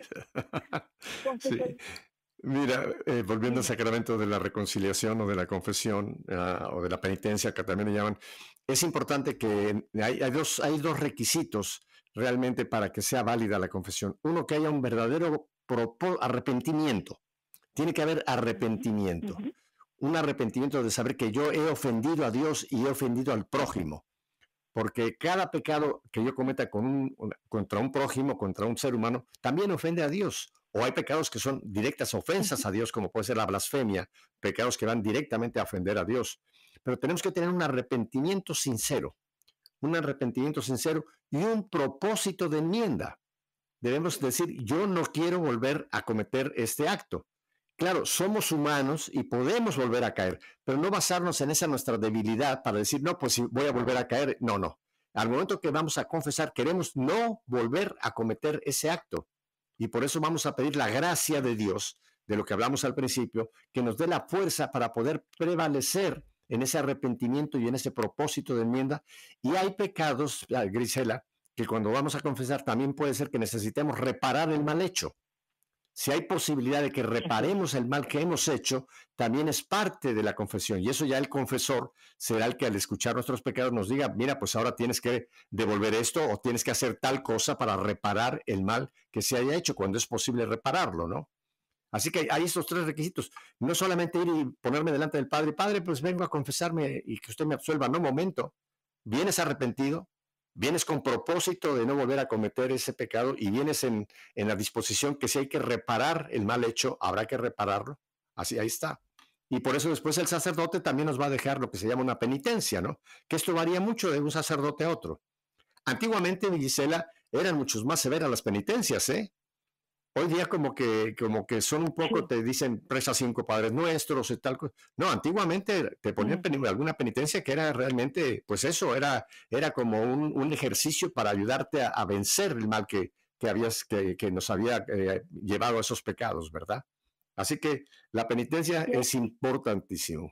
Speaker 3: Entonces,
Speaker 2: sí. Mira, eh, volviendo al sacramento de la reconciliación o de la confesión uh, o de la penitencia, que también le llaman, es importante que hay, hay, dos, hay dos requisitos realmente para que sea válida la confesión. Uno, que haya un verdadero propó- arrepentimiento. Tiene que haber arrepentimiento. Uh-huh. Un arrepentimiento de saber que yo he ofendido a Dios y he ofendido al prójimo. Porque cada pecado que yo cometa con un, contra un prójimo, contra un ser humano, también ofende a Dios. O hay pecados que son directas ofensas a Dios, como puede ser la blasfemia, pecados que van directamente a ofender a Dios. Pero tenemos que tener un arrepentimiento sincero, un arrepentimiento sincero y un propósito de enmienda. Debemos decir, yo no quiero volver a cometer este acto. Claro, somos humanos y podemos volver a caer, pero no basarnos en esa nuestra debilidad para decir, no, pues si voy a volver a caer. No, no. Al momento que vamos a confesar, queremos no volver a cometer ese acto. Y por eso vamos a pedir la gracia de Dios, de lo que hablamos al principio, que nos dé la fuerza para poder prevalecer en ese arrepentimiento y en ese propósito de enmienda. Y hay pecados, Grisela, que cuando vamos a confesar también puede ser que necesitemos reparar el mal hecho. Si hay posibilidad de que reparemos el mal que hemos hecho, también es parte de la confesión. Y eso ya el confesor será el que al escuchar nuestros pecados nos diga, mira, pues ahora tienes que devolver esto o tienes que hacer tal cosa para reparar el mal que se haya hecho, cuando es posible repararlo, ¿no? Así que hay estos tres requisitos. No solamente ir y ponerme delante del Padre, Padre, pues vengo a confesarme y que usted me absuelva. No, momento. Vienes arrepentido, vienes con propósito de no volver a cometer ese pecado y vienes en, en la disposición que si hay que reparar el mal hecho, habrá que repararlo. Así, ahí está. Y por eso después el sacerdote también nos va a dejar lo que se llama una penitencia, ¿no? Que esto varía mucho de un sacerdote a otro. Antiguamente, Gisela, eran muchos más severas las penitencias, ¿eh? Hoy día como que, como que son un poco, te dicen, reza cinco Padres Nuestros y tal. No, antiguamente te ponían pen- alguna penitencia que era realmente, pues eso, era, era como un, un ejercicio para ayudarte a, a vencer el mal que, que, habías, que, que nos había eh, llevado a esos pecados, ¿verdad? Así que la penitencia sí. es importantísimo.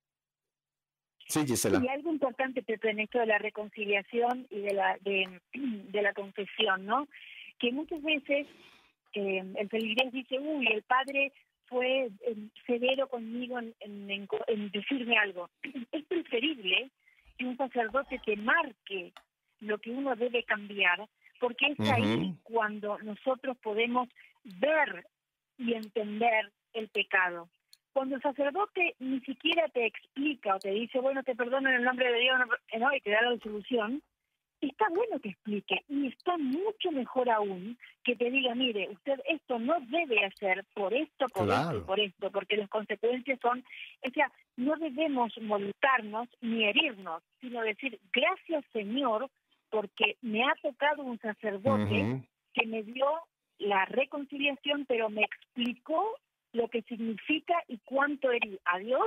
Speaker 2: Sí, Gisela.
Speaker 3: Y algo importante, Pepe, en esto de la reconciliación y de la, de, de la confesión, ¿no? Que muchas veces Eh, el feligrés dice, uy, el padre fue eh, severo conmigo en, en, en, en decirme algo. Es preferible que un sacerdote te marque lo que uno debe cambiar, porque es uh-huh. ahí cuando nosotros podemos ver y entender el pecado. Cuando el sacerdote ni siquiera te explica o te dice, bueno, te perdono en el nombre de Dios, no, y te da la absolución, está bueno que explique, y está mucho mejor aún que te diga, mire, usted esto no debe hacer por esto, por claro. esto, por esto, porque las consecuencias son, o sea, no debemos molestarnos ni herirnos, sino decir, gracias Señor, porque me ha tocado un sacerdote uh-huh. que me dio la reconciliación, pero me explicó lo que significa y cuánto herí a Dios,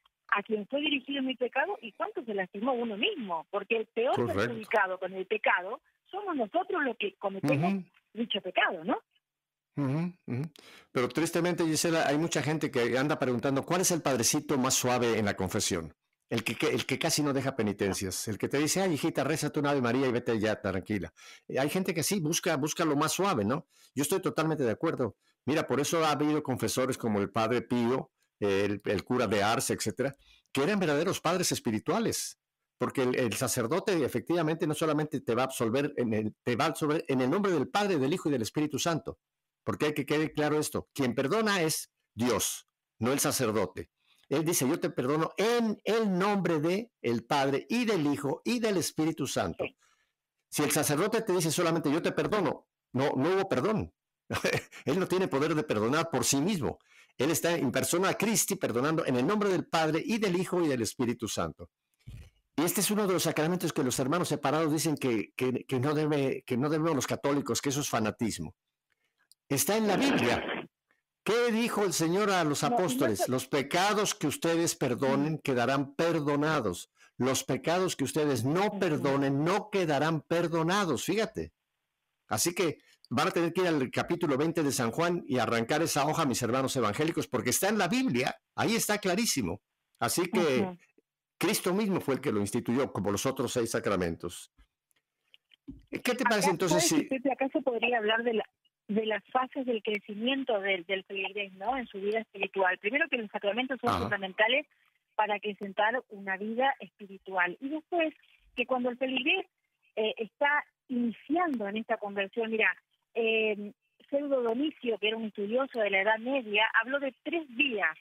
Speaker 3: a quien fue dirigido mi pecado y cuánto se lastimó uno mismo, porque el peor Correcto. perjudicado con el pecado somos nosotros los que cometemos uh-huh. dicho pecado, ¿no?
Speaker 2: Uh-huh, uh-huh. Pero tristemente, Gisela, hay mucha gente que anda preguntando ¿cuál es el padrecito más suave en la confesión? El que, que, el que casi no deja penitencias, el que te dice, ay, hijita, rézate una Ave María y vete ya, tranquila. Hay gente que sí, busca, busca lo más suave, ¿no? Yo estoy totalmente de acuerdo. Mira, por eso ha habido confesores como el Padre Pío, El, el cura de Ars, etcétera, que eran verdaderos padres espirituales, porque el, el sacerdote efectivamente no solamente te va a absolver en el, te va a absolver en el nombre del Padre, del Hijo y del Espíritu Santo, porque hay que quede claro esto, quien perdona es Dios, no el sacerdote. Él dice, yo te perdono en el nombre de el Padre y del Hijo y del Espíritu Santo. Si el sacerdote te dice solamente yo te perdono, no, no hubo perdón. Él no tiene poder de perdonar por sí mismo. Él está en persona Christi perdonando en el nombre del Padre y del Hijo y del Espíritu Santo. Y este es uno de los sacramentos que los hermanos separados dicen que, que, que, no, debe, que no debemos los católicos, que eso es fanatismo. Está en la Biblia. ¿Qué dijo el Señor a los apóstoles? No, no, los pecados que ustedes perdonen quedarán perdonados. Los pecados que ustedes no perdonen no quedarán perdonados. Fíjate. Así que van a tener que ir al capítulo veinte de San Juan y arrancar esa hoja, mis hermanos evangélicos, porque está en la Biblia. Ahí está clarísimo. Así que uh-huh. Cristo mismo fue el que lo instituyó, como los otros seis sacramentos. ¿Qué te parece
Speaker 3: acá,
Speaker 2: entonces si...
Speaker 3: Pepe, acá se podría hablar de, la, de las fases del crecimiento del, del feligrés, ¿no? En su vida espiritual. Primero que los sacramentos son Ajá. fundamentales para acrecentar una vida espiritual. Y después que cuando el feligrés eh, está iniciando en esta conversión, mira, eh, Pseudo Donicio, que era un estudioso de la Edad Media, habló de tres vías.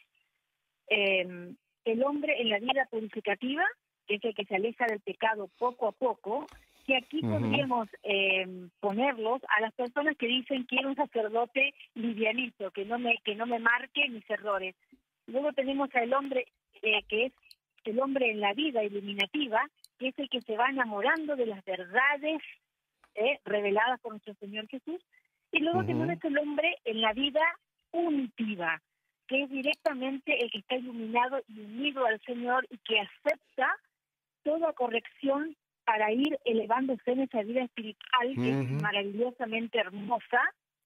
Speaker 3: Eh, el hombre en la vida purificativa, que es el que se aleja del pecado poco a poco, que aquí uh-huh. podríamos eh, ponerlos a las personas que dicen quiero un sacerdote livianito, que no me que no me marque mis errores. Luego tenemos al hombre eh, que es el hombre en la vida iluminativa, que es el que se va enamorando de las verdades eh, reveladas por nuestro Señor Jesús. Y luego uh-huh. tenemos el hombre en la vida unitiva, que es directamente el que está iluminado y unido al Señor y que acepta toda corrección para ir elevándose en esa vida espiritual que uh-huh. es maravillosamente hermosa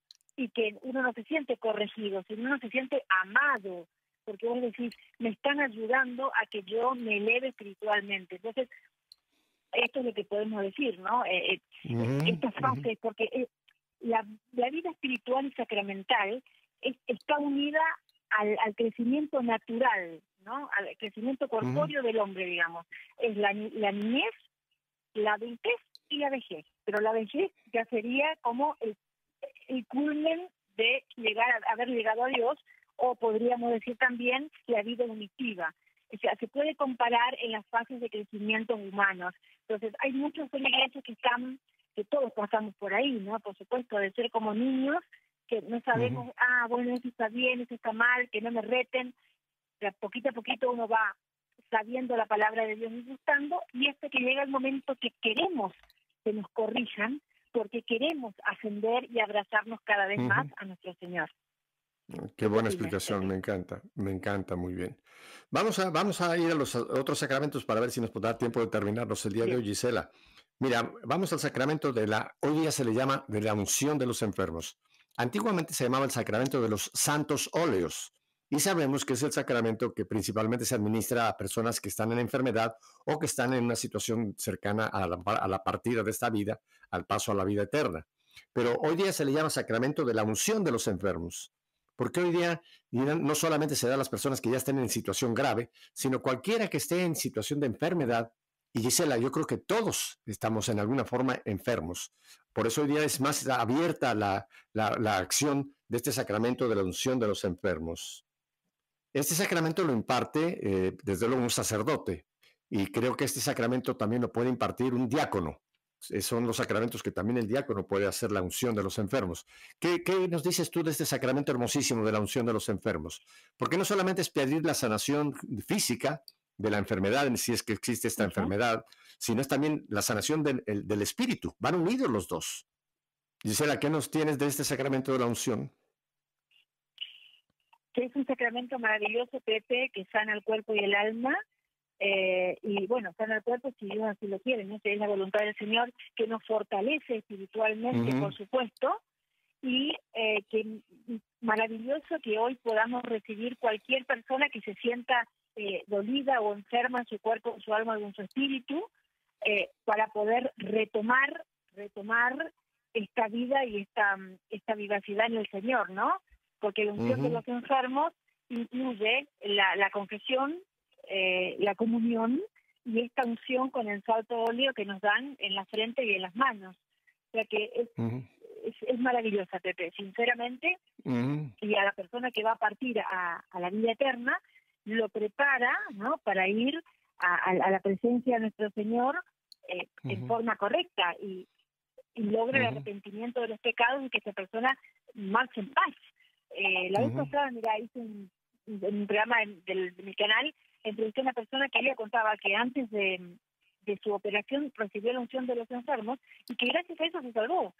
Speaker 3: y que uno no se siente corregido, sino uno se siente amado, porque vos decís, me están ayudando a que yo me eleve espiritualmente. Entonces, esto es lo que podemos decir, ¿no? Eh, uh-huh. Estas fases, porque eh, la, la vida espiritual y sacramental es, está unida al, al crecimiento natural, ¿no? Al crecimiento corpóreo uh-huh. del hombre, digamos. Es la, la niñez, la adultez y la vejez, pero la vejez ya sería como el, el culmen de llegar a haber llegado a Dios, o podríamos decir también la vida unitiva. O sea, se puede comparar en las fases de crecimiento humanos. Entonces, hay muchos feligreses que están, que todos pasamos por ahí, ¿no? Por supuesto, de ser como niños, que no sabemos, uh-huh. ah, bueno, eso está bien, eso está mal, que no me reten. De poquito a poquito uno va sabiendo la palabra de Dios y gustando, y hasta que llega el momento que queremos que nos corrijan, porque queremos ascender y abrazarnos cada vez uh-huh. más a nuestro Señor.
Speaker 2: Qué buena explicación, me encanta, me encanta, muy bien. Vamos a, vamos a ir a los otros sacramentos para ver si nos da tiempo de terminarlos el día Bien. de hoy, Gisela. Mira, vamos al sacramento de la, hoy día se le llama de la unción de los enfermos. Antiguamente se llamaba el sacramento de los santos óleos. Y sabemos que es el sacramento que principalmente se administra a personas que están en enfermedad o que están en una situación cercana a la, a la partida de esta vida, al paso a la vida eterna. Pero hoy día se le llama sacramento de la unción de los enfermos, porque hoy día no solamente se da a las personas que ya estén en situación grave, sino cualquiera que esté en situación de enfermedad. Y Gisela, yo creo que todos estamos en alguna forma enfermos. Por eso hoy día es más abierta la, la, la acción de este sacramento de la unción de los enfermos. Este sacramento lo imparte, eh, desde luego, un sacerdote, y creo que este sacramento también lo puede impartir un diácono. Eh, son los sacramentos que también el diácono puede hacer la unción de los enfermos. ¿Qué, qué nos dices tú de este sacramento hermosísimo de la unción de los enfermos? Porque no solamente es pedir la sanación física de la enfermedad, si es que existe esta uh-huh. enfermedad, sino es también la sanación del, el, del espíritu. Van unidos los dos. Gisela, ¿qué nos tienes de este sacramento de la unción?
Speaker 3: Que es un sacramento maravilloso, Pepe, que sana el cuerpo y el alma, eh, y bueno, sana el cuerpo si Dios así lo quiere, ¿no? Si es la voluntad del Señor, que nos fortalece espiritualmente, uh-huh. por supuesto, y eh, que maravilloso que hoy podamos recibir cualquier persona que se sienta eh, dolida o enferma en su cuerpo, en su alma o en su espíritu, eh, para poder retomar, retomar esta vida y esta, esta vivacidad en el Señor, ¿no? Porque la unción uh-huh. de los enfermos incluye la, la confesión, eh, la comunión y esta unción con el santo óleo que nos dan en la frente y en las manos. O sea que es, uh-huh. es, es maravillosa, Pepe, sinceramente, uh-huh. y a la persona que va a partir a, a la vida eterna, lo prepara, ¿no? Para ir a, a, a la presencia de nuestro Señor eh, uh-huh. en forma correcta y, y logra uh-huh. el arrepentimiento de los pecados y que esa persona marche en paz. Eh, la vez uh-huh. pasada, mira, hice un, un programa en, del, de mi canal, entrevisté a una persona que ella contaba que antes de, de su operación recibió la unción de los enfermos y que gracias a eso se salvó,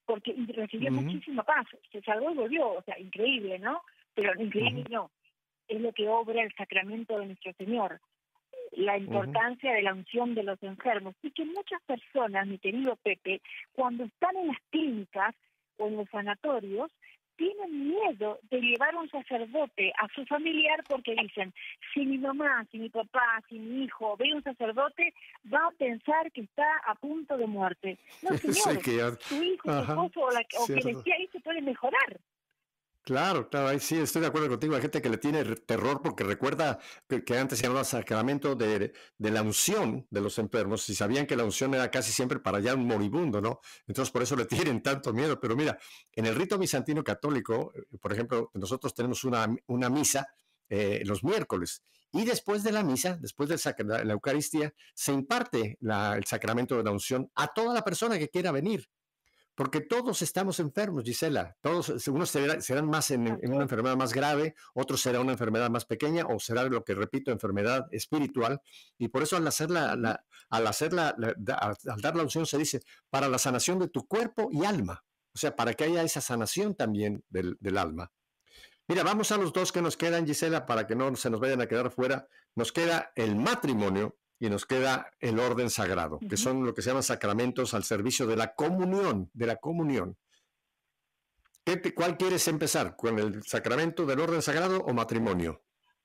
Speaker 3: porque y recibió
Speaker 2: Ujú.
Speaker 3: muchísima paz, se salvó y volvió, o sea, increíble, ¿no? Pero increíble
Speaker 2: Ujú.
Speaker 3: no, es lo que obra el sacramento de nuestro Señor, la
Speaker 2: Ujú.
Speaker 3: importancia de la unción de los enfermos, y que muchas personas, mi querido Pepe, cuando están en las clínicas o en los sanatorios, tienen miedo de llevar un sacerdote a su familiar porque dicen, si mi mamá, si mi papá, si mi hijo ve un sacerdote, va a pensar que está a punto de muerte. No,
Speaker 2: Sí,
Speaker 3: señor,
Speaker 2: que ya.
Speaker 3: su hijo, su
Speaker 2: Ajá,
Speaker 3: esposo o, la, o quien
Speaker 2: cierto.
Speaker 3: esté ahí se puede mejorar.
Speaker 2: Claro, claro, ahí sí estoy de acuerdo contigo. Hay gente que le tiene re- terror porque recuerda que, que antes se llamaba sacramento de, de la unción de los enfermos y sabían que la unción era casi siempre para ya un moribundo, ¿no? Entonces por eso le tienen tanto miedo. Pero mira, en el rito bizantino católico, eh, por ejemplo, nosotros tenemos una, una misa eh, los miércoles y después de la misa, después de la, la Eucaristía, se imparte la- el sacramento de la unción a toda la persona que quiera venir. Porque todos estamos enfermos, Gisela. Todos, unos serán, serán más en, en,
Speaker 3: Así
Speaker 2: una
Speaker 3: es.
Speaker 2: enfermedad más grave, otros será una enfermedad más pequeña, o será lo que repito, enfermedad espiritual. Y por eso al hacer la,
Speaker 3: Uh-huh.
Speaker 2: la al hacer la, la, al dar la unción se dice para la sanación de tu cuerpo y alma. O sea, para que haya esa sanación también del, del alma. Mira, vamos a los dos que nos quedan, Gisela, para que no se nos vayan a quedar fuera. Nos queda el matrimonio y nos queda el orden sagrado, que
Speaker 3: Uh-huh.
Speaker 2: son lo que se llaman sacramentos al servicio de la comunión, de la comunión. ¿Qué te- ¿Cuál quieres empezar? ¿Con el sacramento del orden sagrado o matrimonio?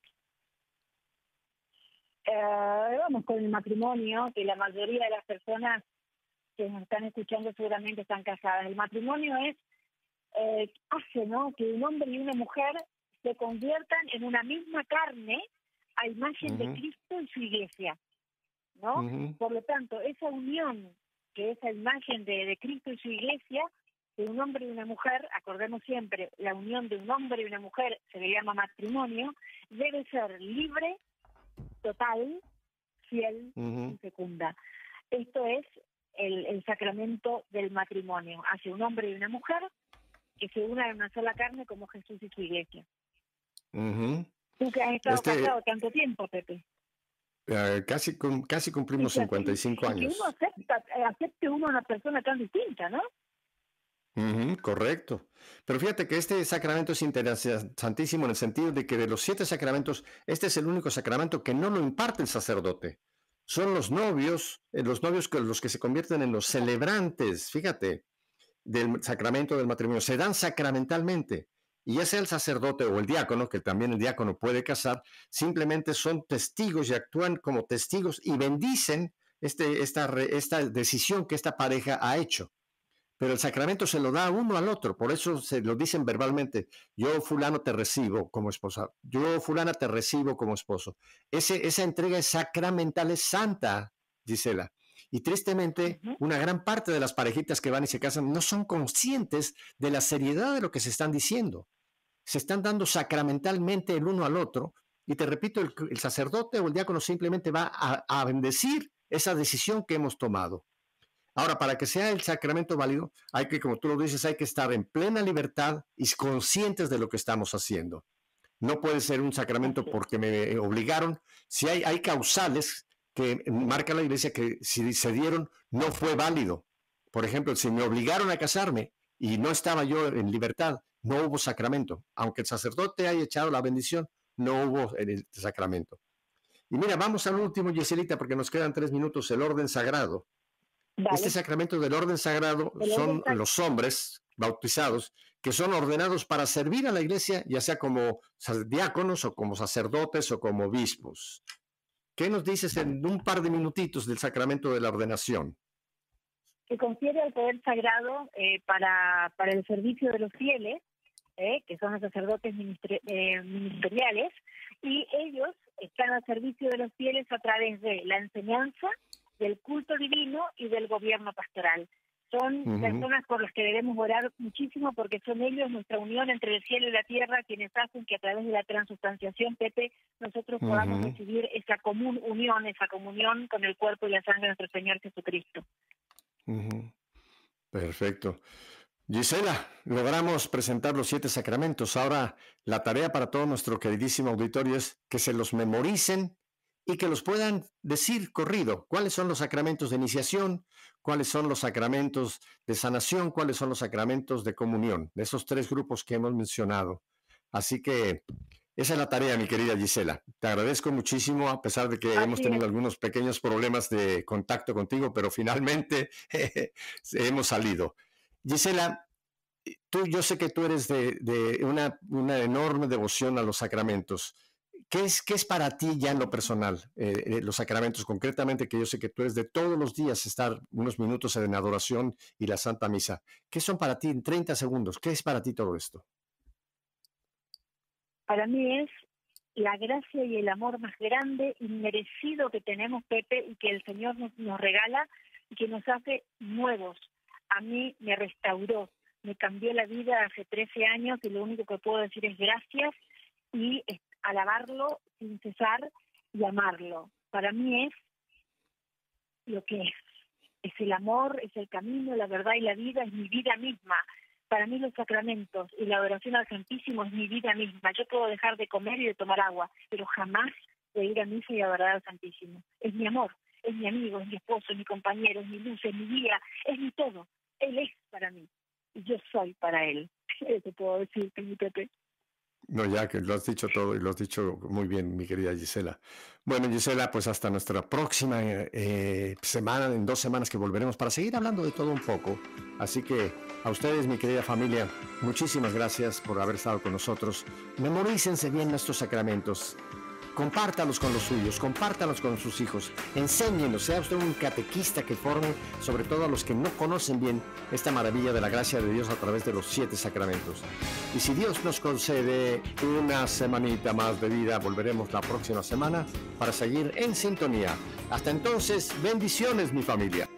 Speaker 3: Eh, vamos con el matrimonio, que la mayoría de las personas que nos están escuchando seguramente están casadas. El matrimonio es, eh, hace, ¿no?, que un hombre y una mujer se conviertan en una misma carne a imagen de
Speaker 2: Ujú,
Speaker 3: Cristo y su iglesia, ¿no?
Speaker 2: ujú,
Speaker 3: Por lo tanto, esa unión, que es la imagen de, de Cristo y su iglesia, de un hombre y una mujer, acordemos siempre, la unión de un hombre y una mujer se le llama matrimonio, debe ser libre, total, fiel y
Speaker 2: ujú.
Speaker 3: fecunda. Esto es el, el sacramento del matrimonio, hacia un hombre y una mujer que se unan en una sola carne como Jesús y su iglesia.
Speaker 2: Ujú.
Speaker 3: Tú que has estado
Speaker 2: Este,
Speaker 3: casado tanto tiempo, Pepe,
Speaker 2: eh, casi, cum- casi
Speaker 3: y
Speaker 2: cumplimos
Speaker 3: que,
Speaker 2: cincuenta y
Speaker 3: y,
Speaker 2: cinco
Speaker 3: y que uno
Speaker 2: años.
Speaker 3: acepta, eh, acepte uno a una persona tan distinta, ¿no?
Speaker 2: Ujú, correcto. Pero fíjate que este sacramento es interesantísimo en el sentido de que de los siete sacramentos, este es el único sacramento que no lo imparte el sacerdote. Son los novios, eh, los novios que los que se convierten en los
Speaker 3: Exacto.
Speaker 2: celebrantes, fíjate, del sacramento del matrimonio. Se dan sacramentalmente. Y ya sea el sacerdote o el diácono, que también el diácono puede casar, simplemente son testigos y actúan como testigos y bendicen este, esta, re- esta decisión que esta pareja ha hecho. Pero el sacramento se lo da uno al otro, por eso se lo dicen verbalmente, yo fulano te recibo como esposa, yo fulana te recibo como esposo. Ese, esa entrega es sacramental, es santa, Gisela. Y tristemente,
Speaker 3: Uh-huh.
Speaker 2: una gran parte de las parejitas que van y se casan no son conscientes de la seriedad de lo que se están diciendo. Se están dando sacramentalmente el uno al otro. Y te repito, el, el sacerdote o el diácono simplemente va a, a bendecir esa decisión que hemos tomado. Ahora, para que sea el sacramento válido, hay que, como tú lo dices, hay que estar en plena libertad y conscientes de lo que estamos haciendo. No puede ser un sacramento
Speaker 3: Así es.
Speaker 2: porque me obligaron. Si hay, hay causales que marca la iglesia que si se dieron no fue válido. Por ejemplo, si me obligaron a casarme y no estaba yo en libertad, no hubo sacramento. Aunque el sacerdote haya echado la bendición, no hubo el sacramento. Y mira, vamos al último, Yeselita, porque nos quedan tres minutos, el orden sagrado. Este
Speaker 3: Dale.
Speaker 2: sacramento del orden sagrado
Speaker 3: El orden
Speaker 2: son
Speaker 3: está...
Speaker 2: los hombres bautizados que son ordenados para servir a la iglesia, ya sea como diáconos o como sacerdotes o como obispos. ¿Qué nos dices en un par de minutitos del sacramento de la ordenación?
Speaker 3: que confiere el poder sagrado eh, para, para el servicio de los fieles, eh, que son los sacerdotes ministeri eh, ministeriales, y ellos están al servicio de los fieles a través de la enseñanza, del culto divino y del gobierno pastoral. Son
Speaker 2: Uh -huh.
Speaker 3: personas por las que debemos orar muchísimo porque son ellos nuestra unión entre el cielo y la tierra quienes hacen que a través de la transustanciación, Pepe, nosotros
Speaker 2: Uh
Speaker 3: podamos
Speaker 2: -huh.
Speaker 3: recibir esa común unión, esa comunión con el cuerpo y la sangre de nuestro Señor Jesucristo.
Speaker 2: Uh -huh. Perfecto. Gisela, logramos presentar los siete sacramentos. Ahora la tarea para todo nuestro queridísimo auditorio es que se los memoricen y que los puedan decir corrido. ¿Cuáles son los sacramentos de iniciación? cuáles son los sacramentos de sanación, cuáles son los sacramentos de comunión, de esos tres grupos que hemos mencionado. Así que esa es la tarea, mi querida Gisela. Te agradezco muchísimo, a pesar de que Así hemos tenido es. algunos pequeños problemas de contacto contigo, pero finalmente hemos salido. Gisela, tú, yo sé que tú eres de, de una, una enorme devoción a los sacramentos. ¿Qué es, qué es para ti ya en lo personal, eh, los sacramentos concretamente, que yo sé que tú eres de todos los días estar unos minutos en adoración y la Santa Misa? ¿Qué son para ti en treinta segundos? ¿Qué es para ti todo esto?
Speaker 3: Para mí es la gracia y el amor más grande y merecido que tenemos, Pepe, y que el Señor nos, nos regala y que nos hace nuevos. A mí me restauró, me cambió la vida hace trece años y lo único que puedo decir es gracias y alabarlo sin cesar y amarlo. Para mí es lo que es. Es el amor, es el camino, la verdad y la vida, es mi vida misma. Para mí los sacramentos y la adoración al Santísimo es mi vida misma. Yo puedo dejar de comer y de tomar agua, pero jamás de ir a misa y adorar al Santísimo. Es mi amor, es mi amigo, es mi esposo, es mi compañero, es mi luz, es mi guía, es mi todo. Él es para mí y yo soy para él. Eso puedo decir, mi Pepe.
Speaker 2: No, ya que lo has dicho todo y lo has dicho muy bien, mi querida Gisela. Bueno, Gisela, pues hasta nuestra próxima eh, semana, en dos semanas que volveremos para seguir hablando de todo un poco. Así que a ustedes, mi querida familia, muchísimas gracias por haber estado con nosotros. Memorícense bien nuestros sacramentos. Compártalos con los suyos, compártalos con sus hijos, enséñenlos, sea usted un catequista que forme, sobre todo a los que no conocen bien esta maravilla de la gracia de Dios a través de los siete sacramentos. Y si Dios nos concede una semanita más de vida, volveremos la próxima semana para seguir en sintonía. Hasta entonces, bendiciones, mi familia.